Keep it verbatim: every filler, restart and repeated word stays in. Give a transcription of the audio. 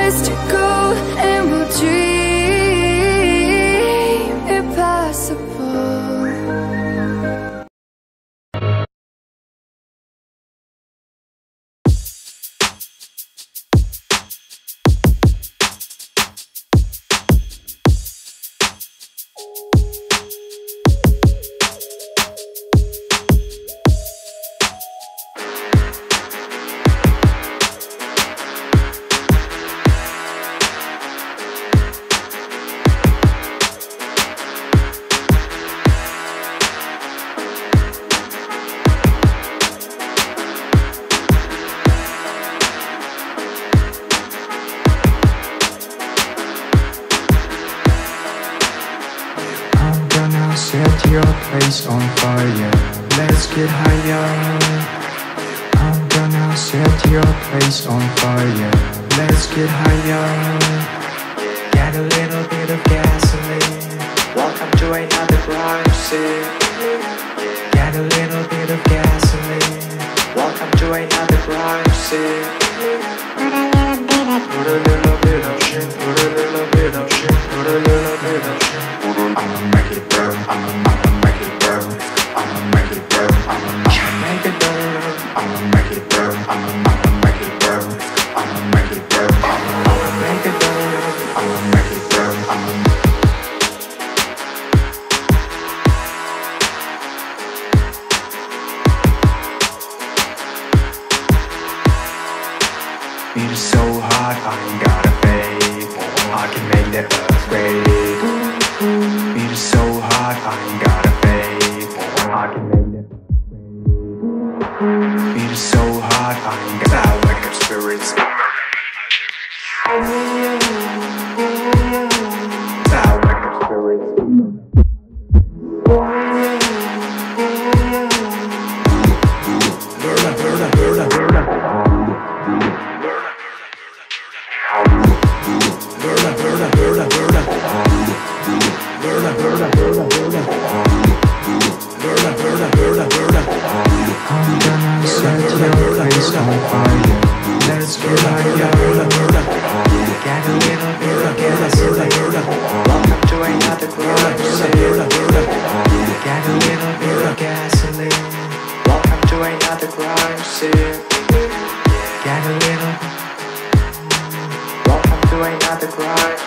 place to go, and we'll dream impossible. Set your place on fire, let's get higher. I'm gonna set your place on fire, let's get higher. Get a little bit of gasoline, welcome to another crime scene. Get a little bit of gasoline, welcome to another crime scene. Put a little bit of shit, put a little bit of shit, put a little bit of shit. I'ma make it burn, I'ma, I'ma make it burn, I'ma make it burn, I'ma, I'ma make it burn, I'ma make it burn, I'ma, I'ma make it burn, I'ma make it burn, I'ma, I'ma make it burn, I'ma make it burn, I'ma. It is so hot, I ain't gotta fake, I can make that earthquake. It is so hot, I ain't gotta fake, I can make that earthquake. It is so hot, I ain't gotta sound like I'm spirits. Sound like I'm spirits. Burn up, burn up, burn up, burn up. Burn up, burn up, burn up, burn up. Burn up, burn up, burn up, burn up. Burn up, burn up, burn up, burn up. I'm gonna set your place on fire, let's get higher. Burn up, burn up, get a little bit of gasoline, welcome to another crime scene. Burn up, burn up, get a little bit of gasoline, welcome to another crime scene. Get a little, welcome to another crime